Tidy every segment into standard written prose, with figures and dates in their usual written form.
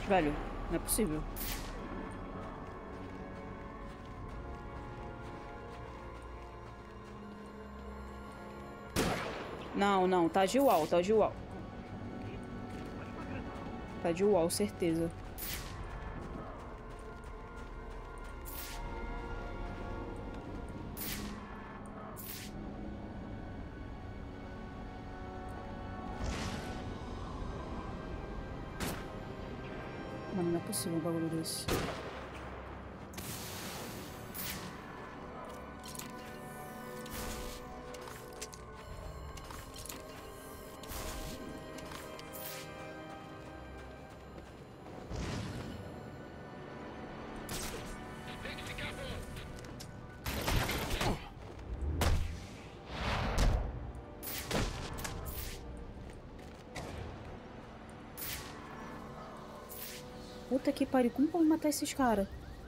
Velho, não é possível. Não, não, tá de wall, tá de wall. Tá de wall, certeza. Mano, não é possível um bagulho desse. Puta que pariu, como que eu vou matar esses caras?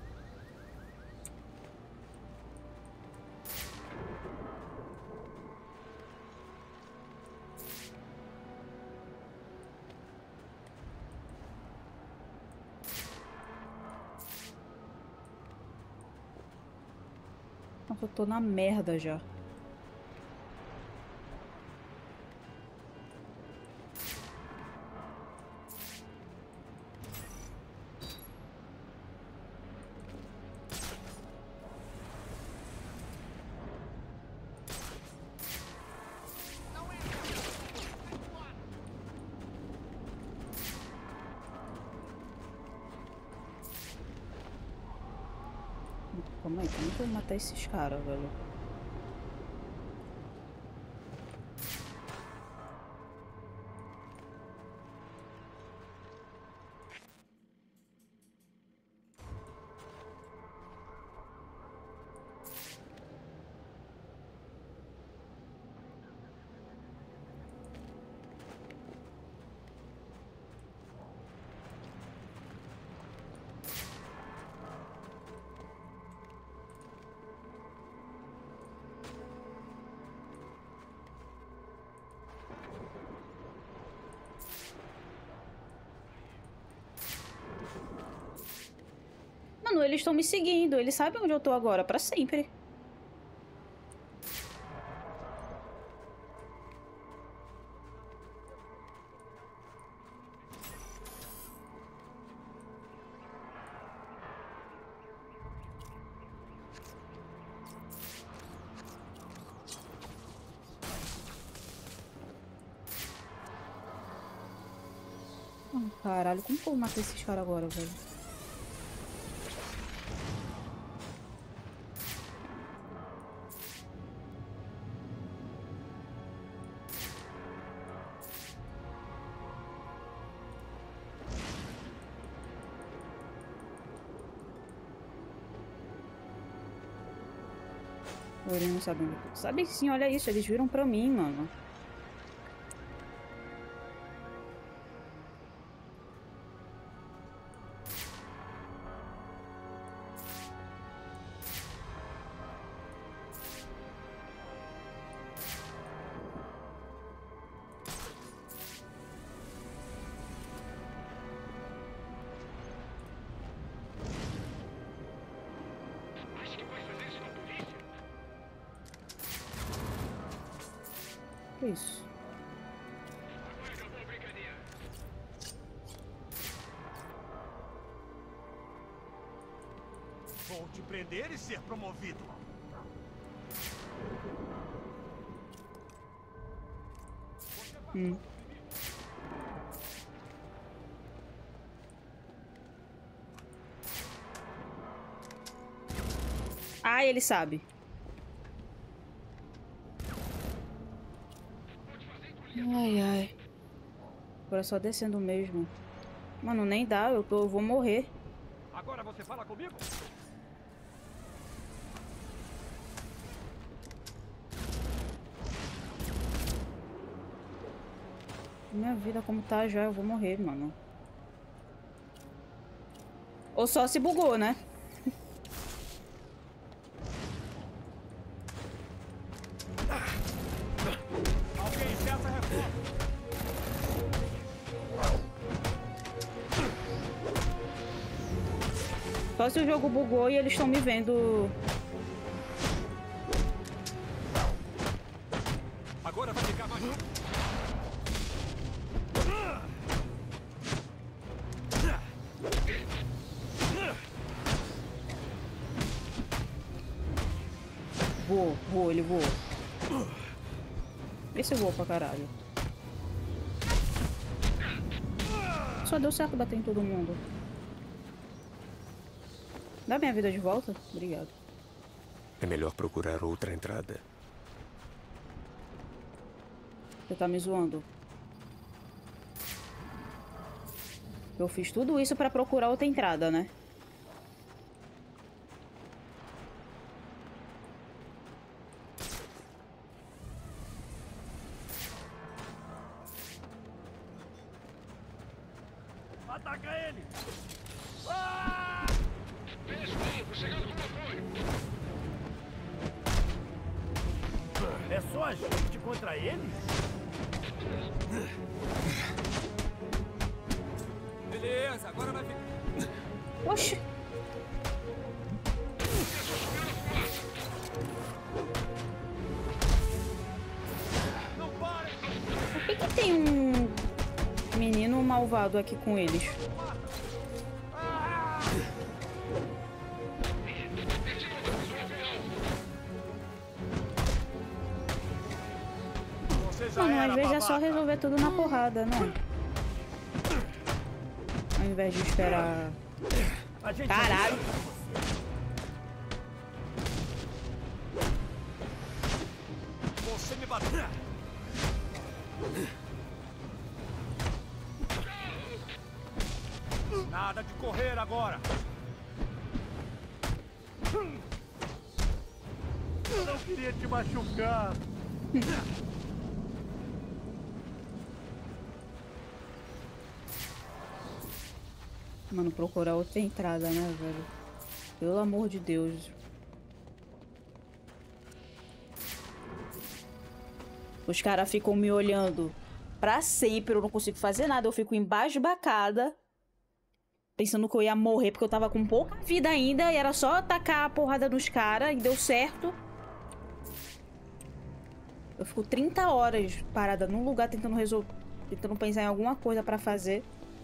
Nossa, eu tô na merda já. Calma aí, como que eu vou matar esses caras, velho? Mano, eles estão me seguindo. Eles sabem onde eu tô agora, pra sempre. Caralho, como que eu vou matar esses caras agora, velho? Eles não sabem onde eu tô. Sabe sim, olha isso, eles viram pra mim, mano. Que isso? Vou te prender e ser promovido. Ah, ele sabe. Ai, ai. Agora é só descendo mesmo. Mano, nem dá, eu vou morrer. Agora você fala comigo? Minha vida como tá já, eu vou morrer, mano. Ou só se bugou, né? Alguém peça reforço. só se o jogo bugou e eles estão me vendo. Agora vai ficar mais. Voou, ele voou. Esse voou pra caralho. Só deu certo bater em todo mundo. Dá minha vida de volta? Obrigado. É melhor procurar outra entrada. Você tá me zoando. Eu fiz tudo isso pra procurar outra entrada, né? Ataca ele! Chegando com apoio. É só a gente contra ele? Beleza, agora vai ficar. Oxi! Não para! Por que tem um menino malvado aqui com eles? Mano, às vezes é só resolver tudo na porrada, né? Ao invés de esperar... Caralho! Você me bateu! Nada de correr agora! Eu não queria te machucar! Mano, procurar outra entrada, né, velho? Pelo amor de Deus. Os caras ficam me olhando pra sempre, eu não consigo fazer nada. Eu fico embasbacada, pensando que eu ia morrer, porque eu tava com pouca vida ainda e era só atacar a porrada nos caras e deu certo. Eu fico 30 horas parada num lugar tentando resolver, tentando pensar em alguma coisa pra fazer.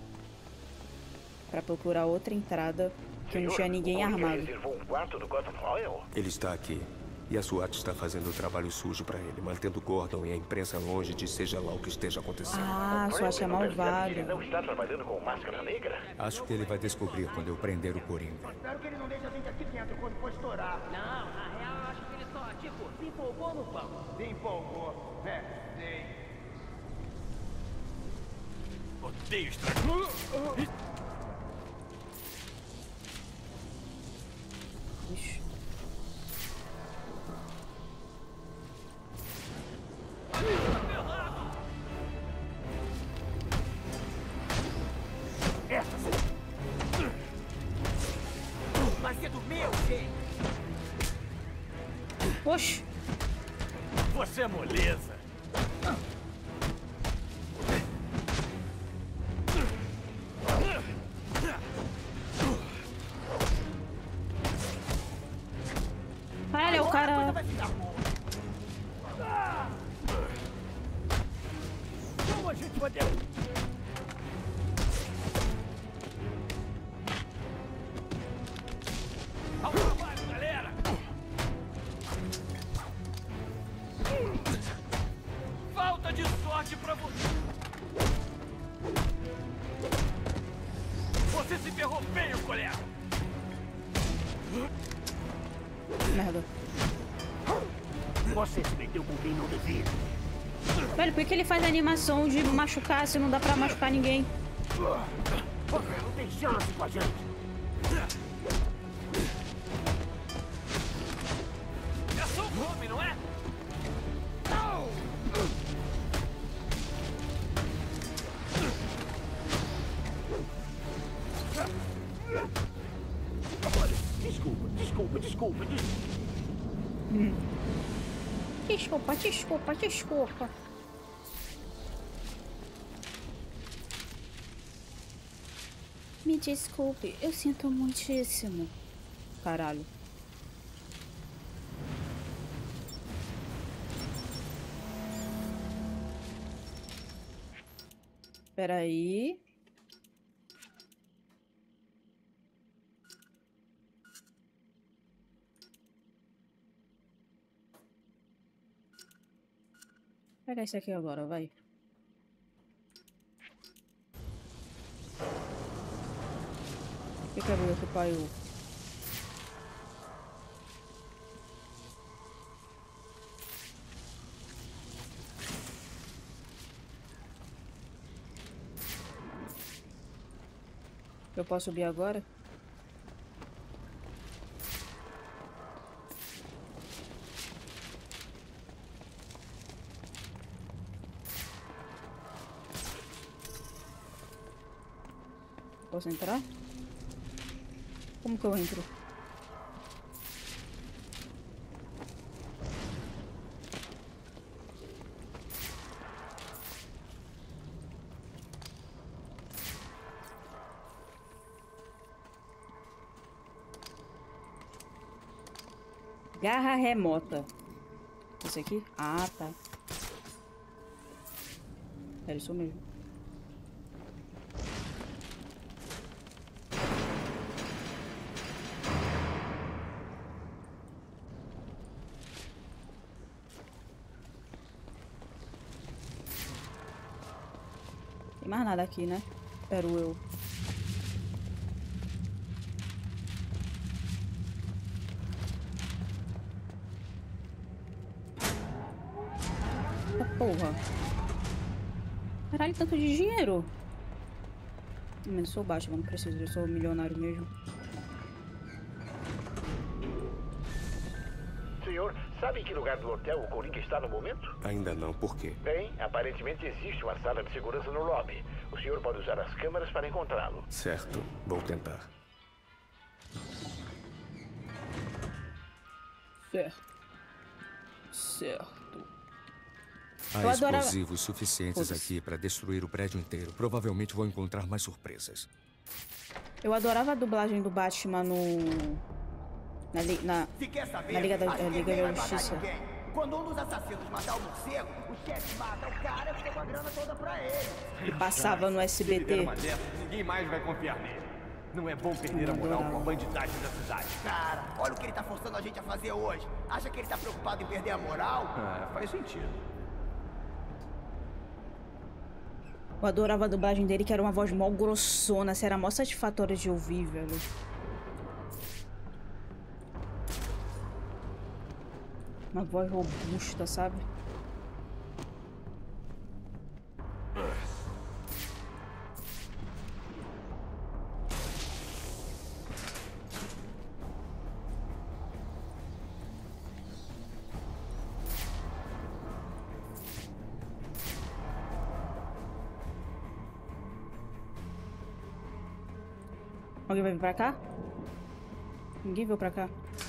Pra procurar outra entrada, que não tinha ninguém armado. Ele está aqui. E a SWAT está fazendo o trabalho sujo para ele, mantendo Gordon e a imprensa longe de seja lá o que esteja acontecendo. Ah, SWAT é malvado. Ele não está trabalhando com máscara negra? Acho que ele vai descobrir quando eu prender o Coringa. Espero que ele não deixe a gente aqui dentro quando for estourar. Não, na real eu acho que ele só, tipo, se empolgou no pão. Se empolgou. Sei. Odeio estranho. Ixi. Vai ser do meu jeito. Oxi. Você é moleza. Caralho, é o cara... Como a gente vai ter... Ao trabalho, galera! Falta de sorte pra você! Você se ferrou feio, colega! Merda. Você se meteu com quem não devia. Velho, por que ele faz a animação de machucar se não dá pra machucar ninguém? Você não tem chance com a gente. É só fome, não é? Desculpa. Desculpa. Me desculpe, eu sinto muitíssimo. Caralho. Peraí. Vou pegar esse aqui agora, vai. O que é que pariu? Eu posso subir agora? Posso entrar? Como que eu entro? Garra remota. Esse aqui? Ah, tá. Era isso mesmo. Tem mais nada aqui, né? Espero eu. Porra. Caralho, tanto de dinheiro. Eu sou baixo, eu não preciso, eu sou milionário mesmo. Senhor, sabe em que lugar do hotel o Coringa está no momento? Ainda não, por quê? Bem, aparentemente existe uma sala de segurança no lobby. O senhor pode usar as câmeras para encontrá-lo. Certo, vou tentar. Certo. Certo. Há explosivos suficientes aqui para destruir o prédio inteiro. Provavelmente vou encontrar mais surpresas. Eu adorava a dublagem do Batman no... Na Liga da Justiça. Quando um dos assassinos matar o morcego, o chefe mata o cara e fica com a grana toda pra ele. Que passava no SBT. Ninguém mais vai confiar nele. Não é bom perder a moral com a bandidagem da cidade. Cara, olha o que ele tá forçando a gente a fazer hoje. Acha que ele tá preocupado em perder a moral? Ah, faz sentido. Eu adorava a dublagem dele, que era uma voz mó grossona. Assim, era mó satisfatória de ouvir, velho. Uma voz robusta, sabe? Alguém vai vir pra cá? Ninguém veio pra cá.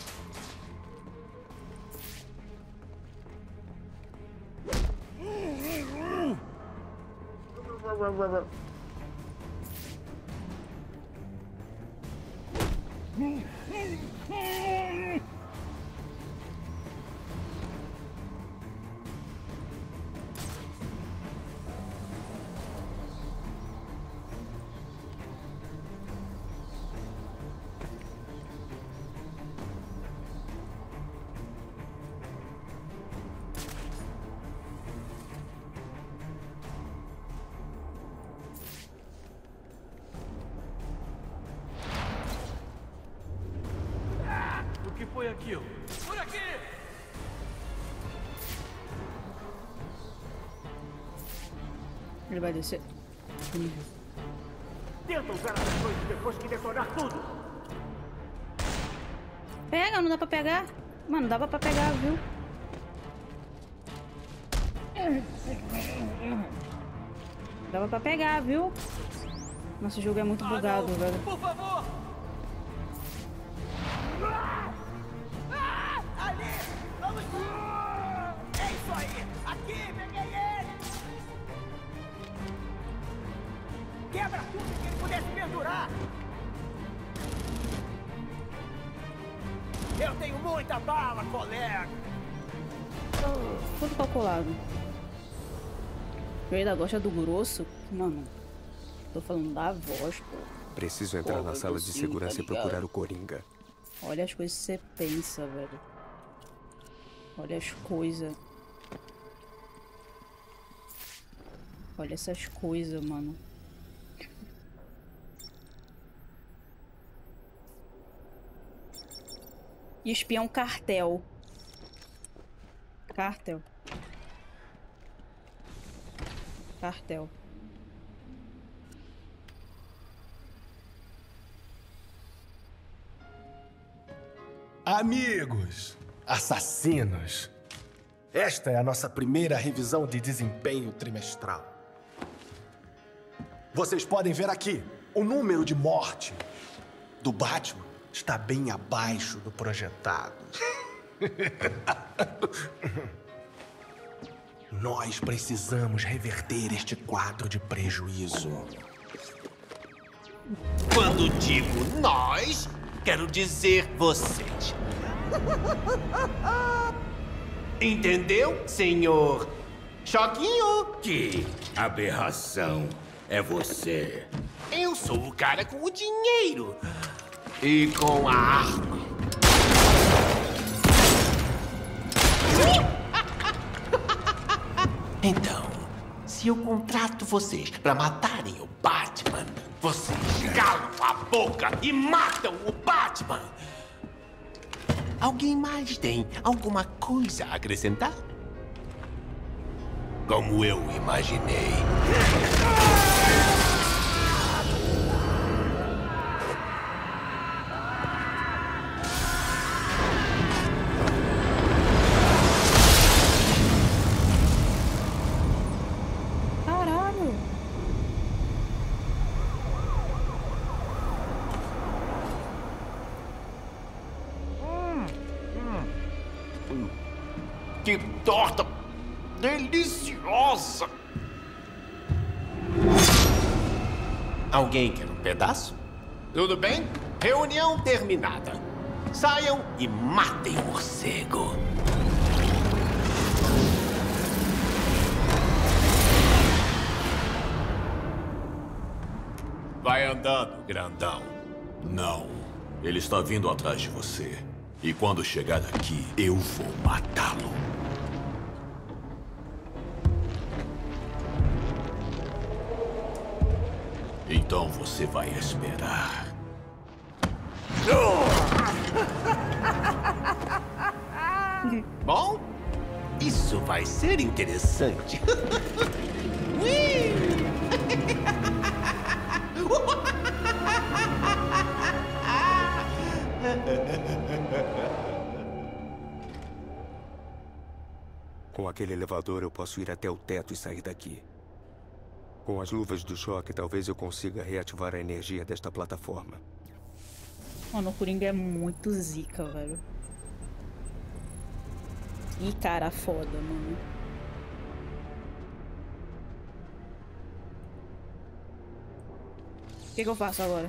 O que foi aquilo? Por aqui! Ele vai descer. Tenta usar as coisas depois que detonar tudo! Pega, não dá pra pegar. Mano, dava pra pegar, viu? Dava pra pegar, viu? Nosso jogo é muito bugado, não. velho. Por favor! Ali! Vamos! É isso aí! Aqui, peguei ele! Quebra tudo que ele pudesse pendurar! Eu tenho muita bala, colega! Tudo calculado. Eu ainda gosto do grosso. Mano, tô falando da voz, pô. Preciso entrar na sala de segurança e procurar o Coringa. Olha as coisas que você pensa, velho. Olha as coisas. Olha essas coisas, mano. E espiar um cartel. Cartel. Cartel. Amigos, assassinos, esta é a nossa primeira revisão de desempenho trimestral. Vocês podem ver aqui, o número de morte do Batman está bem abaixo do projetado. Nós precisamos reverter este quadro de prejuízo. Quando digo nós, quero dizer vocês. Entendeu, senhor Choquinho? Que aberração é você? Eu sou o cara com o dinheiro e com a arma. Então, se eu contrato vocês para matarem o Batman, vocês calam a boca e matam o Batman. Alguém mais tem alguma coisa a acrescentar? Como eu imaginei. Caralho. Que torta deliciosa! Alguém quer um pedaço? Tudo bem? Reunião terminada. Saiam e matem o morcego. Vai andando, grandão. Não. Ele está vindo atrás de você. E quando chegar aqui, eu vou matá-lo. Então você vai esperar. Bom, isso vai ser interessante. Com aquele elevador eu posso ir até o teto e sair daqui. Com as luvas do choque, talvez eu consiga reativar a energia desta plataforma. Mano, o Coringa é muito zica, velho. Que cara foda, mano. O que eu faço agora?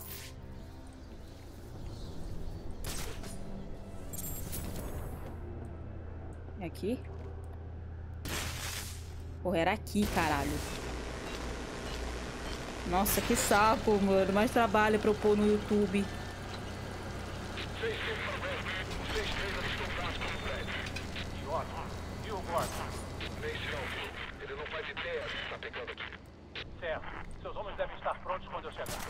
É aqui? Porra, era aqui, caralho. Nossa, que saco, mano. Mais trabalho pra eu pôr no YouTube. E o Gordon? Nem se ouviu. Ele não faz ideia do que está pegando aqui. Certo. Seus homens devem estar prontos quando eu chegar.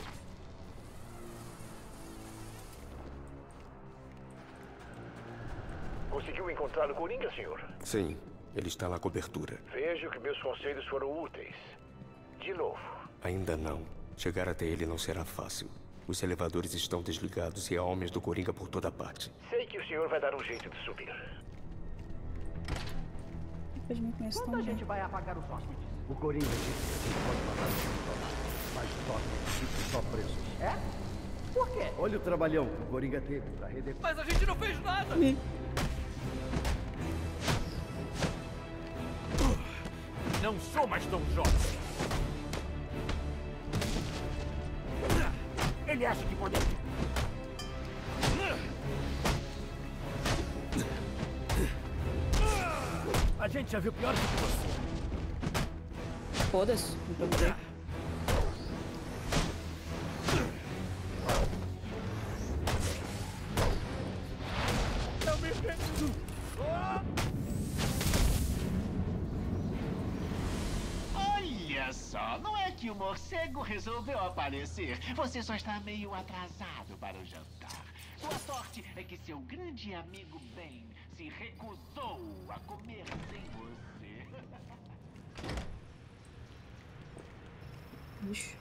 Conseguiu encontrar o Coringa, senhor? Sim, ele está na cobertura. Vejo que meus conselhos foram úteis. De novo. Ainda não. Chegar até ele não será fácil. Os elevadores estão desligados e há homens do Coringa por toda parte. Sei que o senhor vai dar um jeito de subir. Quando a gente vai apagar os hóspedes? O Coringa disse que a gente pode matar os funcionários, mas os hóspedes ficam só presos. É? Por quê? Olha o trabalhão que o Coringa teve pra redecorar. Mas a gente não fez nada! Não sou mais tão jovem. ele acha que pode... A gente já viu pior do que você. Foda-se, não perguntei. Olha só, não é que o morcego resolveu aparecer. Você só está meio atrasado para o jantar. Sua sorte é que seu grande amigo Ben se recusou a comer sem você. Ixi.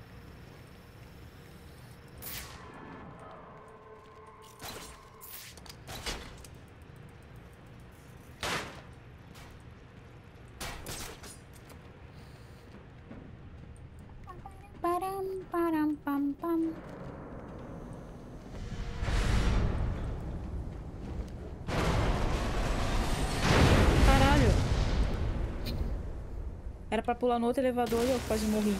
Param, param, pam, pam. Caralho. Era pra pular no outro elevador e eu quase morri.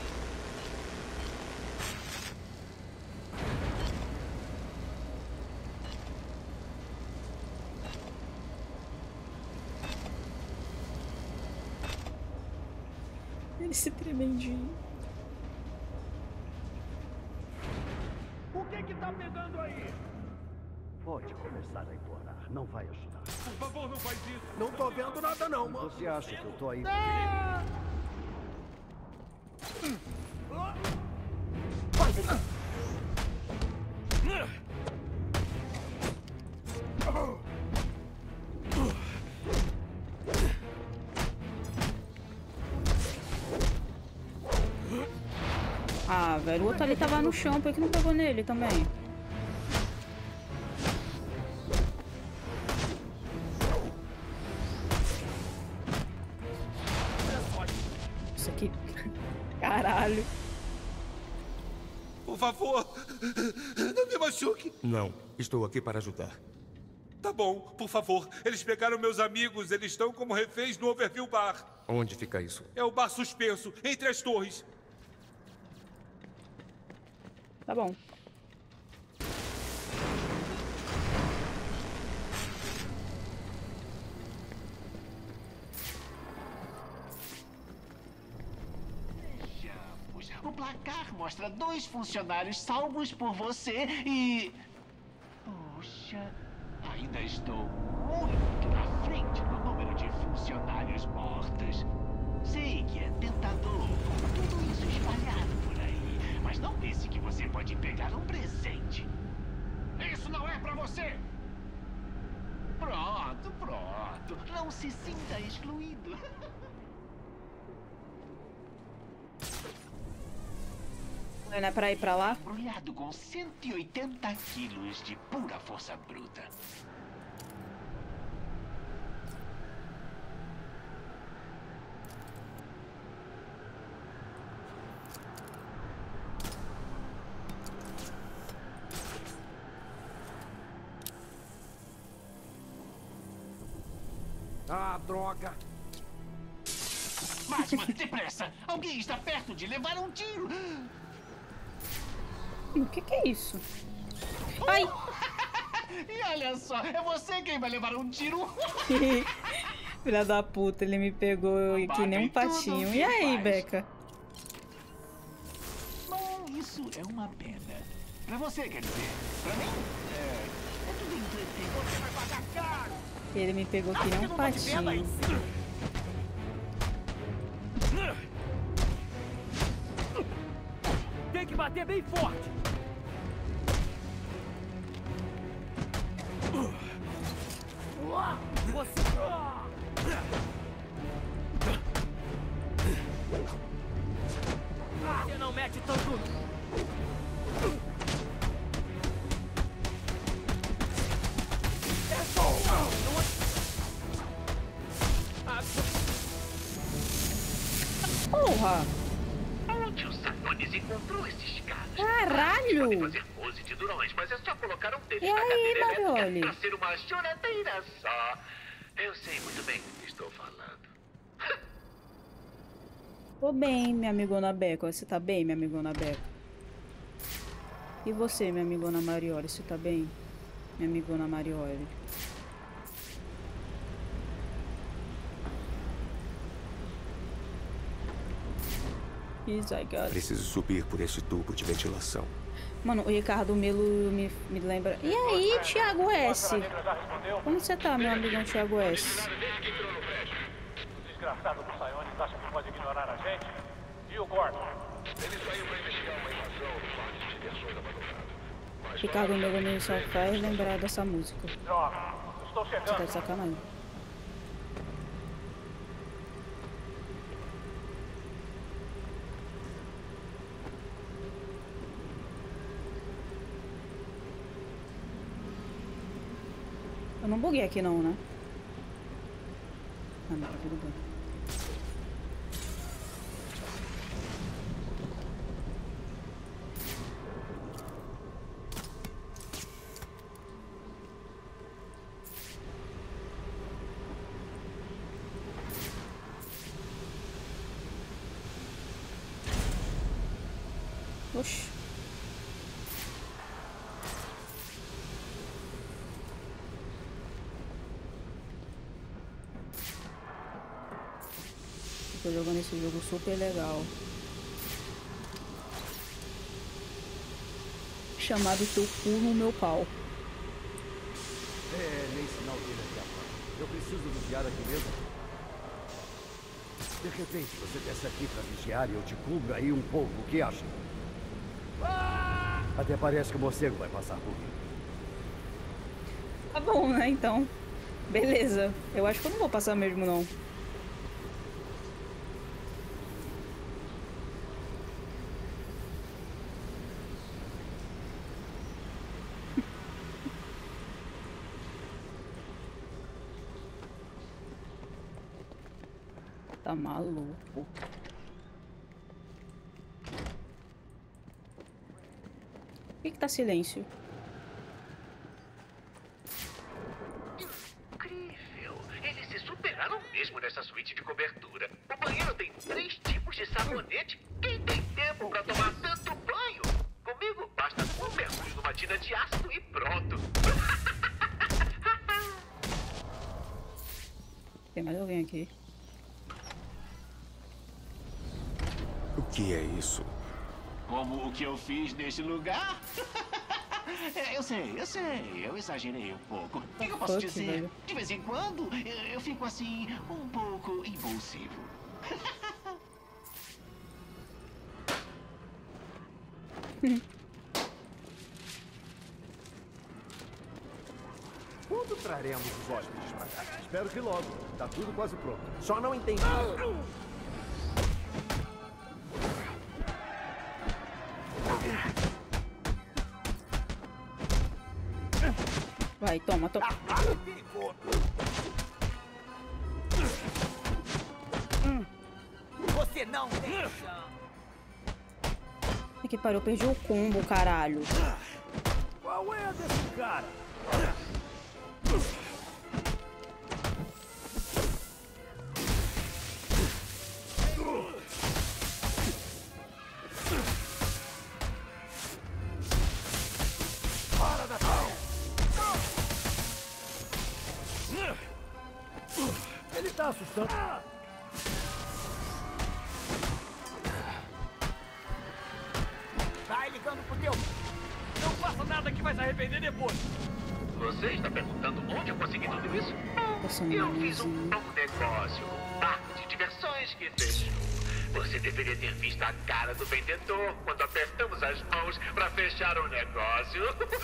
Esse tremendinho. O que tá pegando aí? Pode começar a implorar. Não vai ajudar. Por favor, não faz isso. Não tô vendo nada não, mano. Você acha que eu tô aí? Ah, velho, o outro ali tava no chão, por que não pegou nele também? Isso aqui... Caralho. Por favor, não me machuque. Não, estou aqui para ajudar. Tá bom, por favor. Eles pegaram meus amigos. Eles estão como reféns no Overview Bar. Onde fica isso? É o bar suspenso, entre as torres. Tá bom. Vejamos. O placar mostra 2 funcionários salvos por você e... Puxa, ainda estou muito na frente no número de funcionários mortos. Sei que é tentador com tudo isso espalhado por aí, mas não pense que você pode pegar um presente. Isso não é pra você! Pronto, pronto. Não se sinta excluído. Não é pra ir pra lá? Embrulhado com 180 quilos de pura força bruta. Ah, droga! Batman, depressa! Alguém está perto de levar um tiro! O que é isso? Ai! E olha só, é você quem vai levar um tiro! Filha da puta, ele me pegou que nem um patinho. E aí, Becca? Bom, isso é uma pena. Pra você, quer dizer. Pra mim, é tudo entretenido. Você vai pagar caro! Ele me pegou que nem um patinho. Tem que bater bem forte. Você não mete tanto. Porra! Onde o Sanonis encontrou esses caras? Caralho! Podem fazer pose de durões, mas é só colocar um deles E na aí, cadeira Marioli? elétrica pra ser uma choradeira só. Eu sei muito bem do que estou falando. Tô bem, minha amigona Becca. Você tá bem, minha amigona Becca? E você, minha amigona Marioli, você tá bem? Minha amigona Marioli. Preciso subir por este tubo de ventilação. Mano, o Ricardo Melo me lembra... E aí, Thiago S? Como você tá, meu amigão Thiago S? O desgraçado do Sionis acha que pode ignorar a gente? E o Gordon? Ele saiu pra investigar uma invasão no parque de diversões abandonado. Ricardo Melo me só faz lembrar dessa música. Droga, estou chegando. Você tá de sacanagem. Eu não buguei aqui não, né? Ah, não, tá tudo bem. Oxi. Tô jogando esse jogo super legal. Chamado Teu Cu no Meu Pau. Nem sinal dele aqui agora. Eu preciso vigiar aqui mesmo. De repente, você desce aqui pra vigiar e eu te cubro aí um pouco. O que acha? Até parece que o morcego vai passar por mim. Tá bom, né, então. Beleza. Eu acho que eu não vou passar mesmo, não. Tá maluco. Por que tá silêncio? Incrível! Eles se superaram mesmo nessa suíte de cobertura. O banheiro tem 3 tipos de sabonete. Quem tem tempo pra tomar tanto banho? Comigo basta um mergulho numa tina de ácido e pronto. Tem mais alguém aqui? O que é isso? Como o que eu fiz neste lugar? Eu sei, eu exagerei um pouco. O que eu posso dizer? Velho. De vez em quando, eu fico assim, um pouco impulsivo. Quando traremos os hóspedes pra cá? Espero que logo. Tá tudo quase pronto. Só não entendi. Vai, toma, toma. Você não tem chão. Que pariu, eu perdi o combo, caralho. Qual é a desse cara? Ele tá assustando. Vai ligando pro teu. Não faça nada que vai se arrepender depois. Você está perguntando onde eu consegui tudo isso? Passando Eu uma fiz um luzinha. bom negócio. Parque de diversões que fechou. Você deveria ter visto a cara do vendedor quando apertamos as mãos para fechar o negócio.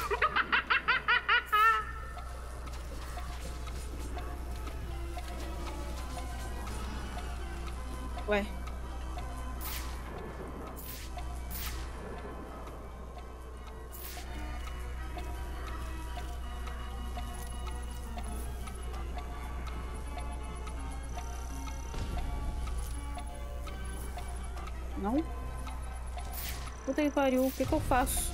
Ué. Não? Puta que pariu, o que que eu faço?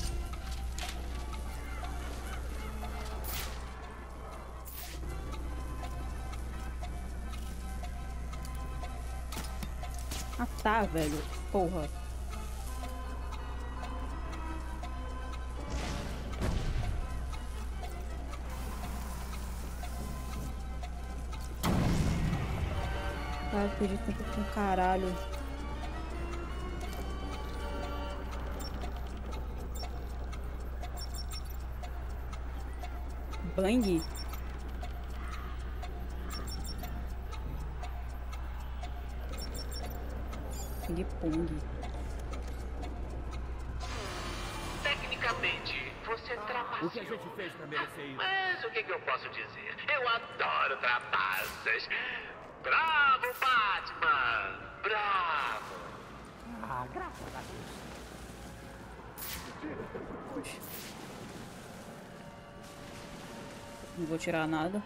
Ah tá, velho. Porra. Ah, perdi tempo com caralho. Bang? Ping-pong. Tecnicamente, você trapaceou. O que a gente fez pra merecer isso? Mas o que eu posso dizer? Eu adoro trapaças. Bravo, Batman! Bravo! Ah, graças a Deus. Não vou tirar nada.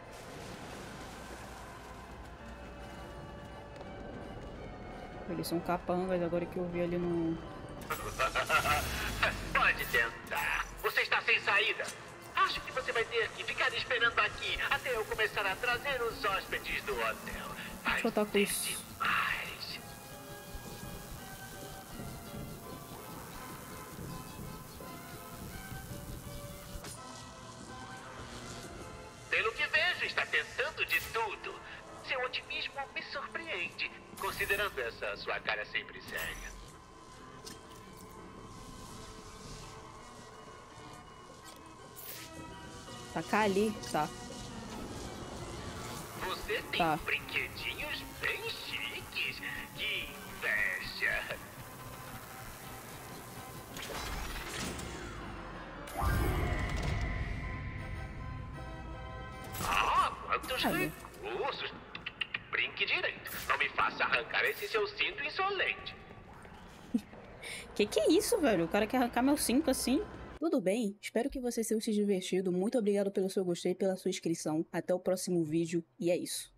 Eles são capangas, agora que eu vi ali no... Pode tentar. Você está sem saída. Acho que você vai ter que ficar esperando aqui até eu começar a trazer os hóspedes do hotel. Vai Deixa eu estar com ser isso. demais. Pelo que vejo, está tentando de tudo. Seu otimismo me surpreende, considerando essa sua cara sempre séria. Tacar ali, tá. Você tem Tá. brinquedinhos bem chiques. Que inveja. Ah, quantos Olha. recursos. Brinque direito. Não me faça arrancar esse seu cinto insolente. Que é isso, velho? O cara quer arrancar meu cinto assim? Tudo bem, espero que você tenha se divertido. Muito obrigado pelo seu gostei e pela sua inscrição. Até o próximo vídeo e é isso.